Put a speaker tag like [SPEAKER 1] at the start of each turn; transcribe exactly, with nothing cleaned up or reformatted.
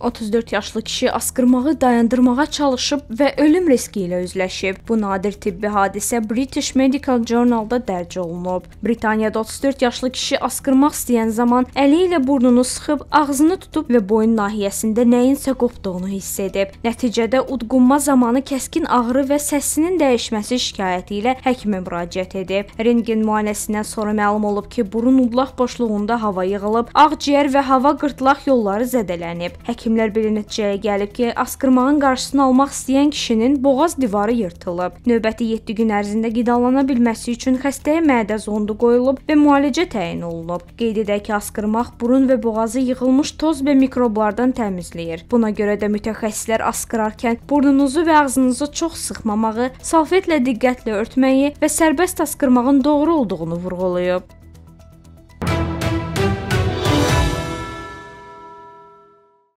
[SPEAKER 1] otuz dörd yaşlı kişi asqırmağı dayandırmağa çalışıb və ölüm riski ilə üzləşib. Bu nadir tibbi hadisə British Medical Journal-da dərc olunub. Britaniyada otuz dörd yaşlı kişi asqırmaq istəyən zaman əli ilə burnunu sıxıb, ağzını tutub və boyun nahiyəsində nəyinsə qopduğunu hiss edib. Nəticədə udqunma zamanı kəskin ağrı və səsinin dəyişməsi şikayəti ilə həkimə müraciət edib. Rentgen müayinəsindən sonra məlum olub ki, burun udlaq boşluğunda hava yığılıb, ağciyər və hava qırtlaq yolları zədələnib. Həkimlər belə nəticəyə gəlib ki, asqırmağın qarşısını almaq istəyən kişinin boğaz divarı yırtılıb. Növbəti yeddi gün ərzində qidalana bilməsi üçün xəstəyə mədə zondu qoyulub və müalicə təyin olunub. Qeyd edək ki, asqırmaq burun və boğazı yığılmış toz və mikroblardan təmizləyir. Buna görə də mütəxəssislər asqırarkən burnunuzu və ağzınızı çox sıxmamağı, salfetlə diqqətlə örtməyi və sərbəst asqırmağın doğru olduğunu vurğulayıb.